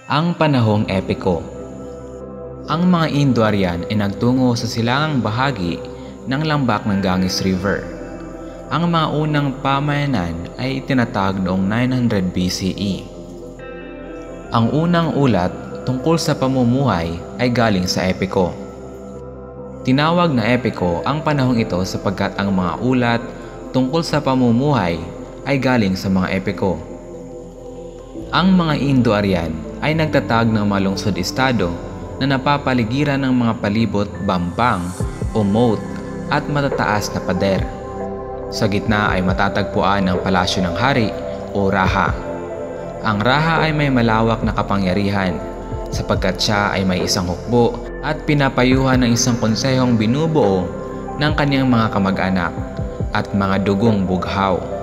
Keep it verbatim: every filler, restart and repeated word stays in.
Ang panahong epiko. Ang mga Indo-Aryan ay nagtungo sa silangang bahagi ng lambak ng Ganges River. Ang mga unang pamayanan ay itinatag noong nine hundred B C E. Ang unang ulat tungkol sa pamumuhay ay galing sa epiko. Tinawag na epiko ang panahong ito sapagkat ang mga ulat tungkol sa pamumuhay ay galing sa mga epiko. Ang mga Indo-Aryan ay nagtatag ng mga lungsod-estado na napapaligiran ng mga palibot, bambang o moat at matataas na pader. Sa gitna ay matatagpuan ang palasyo ng hari o raha. Ang raha ay may malawak na kapangyarihan sapagkat siya ay may isang hukbo at pinapayuhan ng isang konsehong binubuo ng kanyang mga kamag-anak at mga dugong bughaw.